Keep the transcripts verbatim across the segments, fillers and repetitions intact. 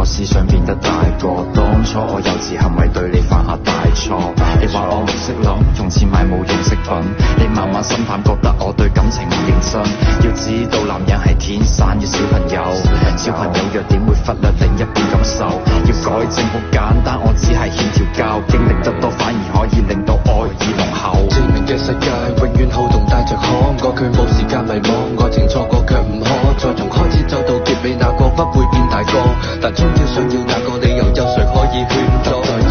思想變得大個。當初我幼稚行為對你犯下大錯，你話我唔識諗，用錢買冇用飾品，你慢慢心淡，覺得我對感情唔認真。要知道男人係天生嘅小朋友，小朋友弱點會忽略另一半感受。要改正好簡單，我只係欠條教，經歷得多反而可以令到愛意濃厚。 證明嘅世界永遠好動帶着可過，佢冇時間迷惘，愛情錯過卻唔可再從開始走到結尾，那個不會變大個，但終要想要那個理由，有誰可以勸阻？要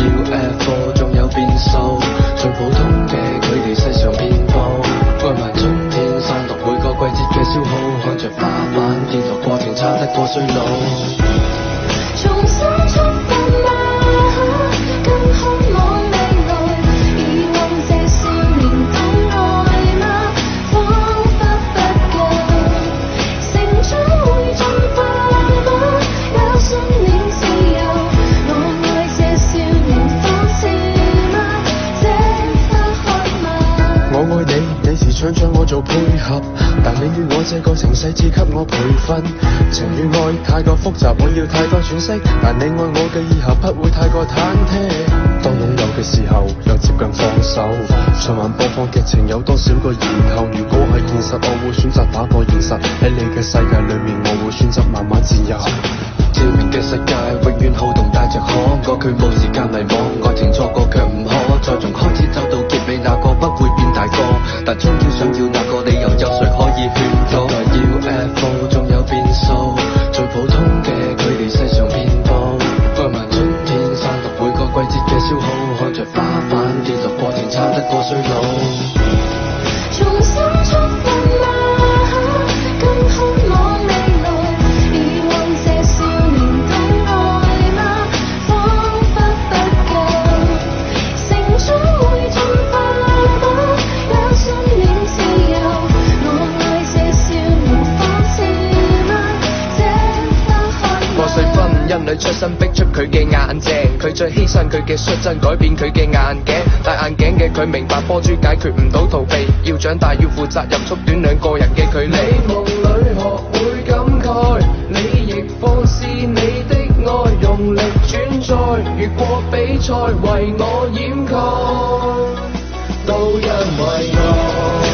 F 仲有變數，最普通嘅距離世上遍佈，愛埋春天散落每個季節嘅消耗，看着花瓣跌落過程差得過衰老。 重新出發嗎？更渴望未來，遺忘這少年的愛嗎？彷彿不夠，成長會進化嗎？有信念自由，我愛這少年方式嗎？這刻渴望。 我愛你，你時常將我做配合，但你與我這個情勢只給我培訓。情與愛太過複雜，我要太多喘息，但你愛我嘅以後不會太過忐忑。當擁有嘅時候，又接近放手。循環播放劇情有多少個然後？如果係現實，我會選擇打破現實。喺你嘅世界裏面，我會選擇慢慢自由。照明嘅世界永遠好動帶着可過，佢冇時間迷惘，愛情錯過卻唔可再從開始走到結尾，那個不會變大個，但終要想要那個理由，有誰可以勸阻？要 F 仲有變數，最普通嘅距離世上遍佈，愛埋春天散落每個季節嘅消耗，看着花瓣跌落過程差得過衰老。 重新出發嗎？更渴望未來，遺忘這少年的愛嗎？彷彿不夠，成長會進化嗎？有信念自由，我愛這少年方式嗎？這刻渴望。 破碎婚姻裏出身逼出佢嘅眼鏡，佢最犧牲佢嘅率真改變佢嘅眼鏡，戴眼鏡嘅佢明白波珠解決唔到逃避，要長大要負責任，縮短兩個人嘅距離。你夢裏學會感慨，你亦放肆你的愛，用力轉載，越過比賽為我掩蓋，都因為愛。